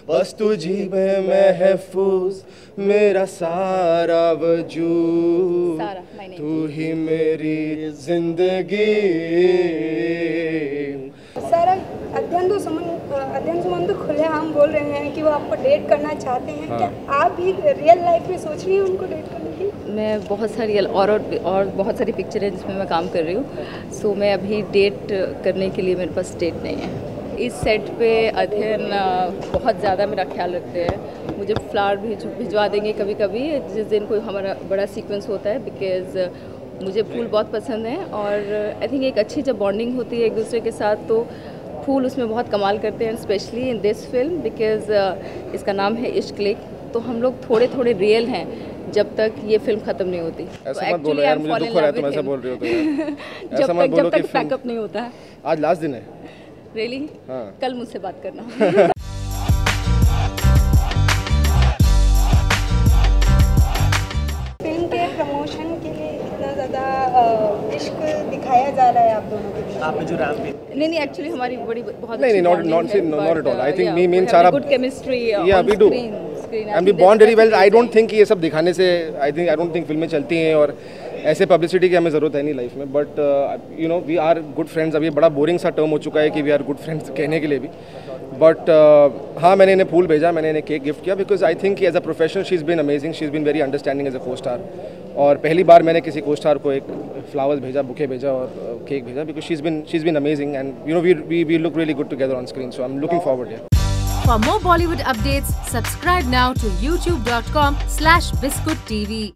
बस तुझी में महफूज मेरा सारा वजूद, तू ही मेरी जिंदगी। सर अध्ययन सुमन तो खुलेआम बोल रहे हैं कि वो आपको डेट करना चाहते हैं। हाँ। क्या आप भी रियल लाइफ में सोच रही हैं उनको डेट करने की? मैं बहुत सारी और बहुत सारी पिक्चर हैं जिसमें मैं काम कर रही हूँ, सो मैं अभी डेट करने के लिए मेरे पास डेट नहीं है। इस सेट पे अध्ययन बहुत ज़्यादा मेरा ख्याल रखते हैं, मुझे फ्लावर भिजवा देंगे कभी कभी जिस दिन कोई हमारा बड़ा सीक्वेंस होता है, बिकॉज़ मुझे फूल बहुत पसंद है और आई थिंक एक अच्छी जब बॉन्डिंग होती है एक दूसरे के साथ तो फूल उसमें बहुत कमाल करते हैं, specially in this film because इसका नाम है इश्क लेक। तो हम लोग थोड़े थोड़े रियल हैं जब तक ये फिल्म खत्म नहीं होती। ऐसा मत बोलो यार, मुझे दुख हो रहा है तुम ऐसा बोल रही हो तो यार। ऐसा मत बोलो कि पैकअप नहीं होता है। आज लास्ट दिन है। रियली? हाँ। कल मुझसे बात करना। फिल्म के प्रमोशन के लिए इतना ज़्यादा इश्क दिखाया जा रहा है आप दोनों के बीच। आप जो राम नहीं एक्चुअली हमारी बड़ी बहुत नहीं not at all. I think me mean सारा गुड केमिस्ट्री या we do and we bond very well. I don't think ये सब दिखाने से आई डोंट थिंक फिल्में चलती हैं और ऐसे पब्लिसिटी की हमें ज़रूरत है नहीं लाइफ में। But you know we are good friends. अब ये बड़ा बोरिंग सा टर्म हो चुका है कि वी आर गुड फ्रेंड्स कहने के लिए भी। बट हाँ, मैंने इन्हें फूल भेजा, मैंने इन्हें केक गिफ्ट किया because I think as a professional she is been amazing, she is been very understanding as a co star. और पहली बार मैंने किसी को स्टार को एक फ्लावर्स भेजा, बुके भेजा और केक भेजा because she is been amazing and you know we look really good together on screen, so I am looking forward here. For more Bollywood updates, subscribe now to youtube.com/biscuittv.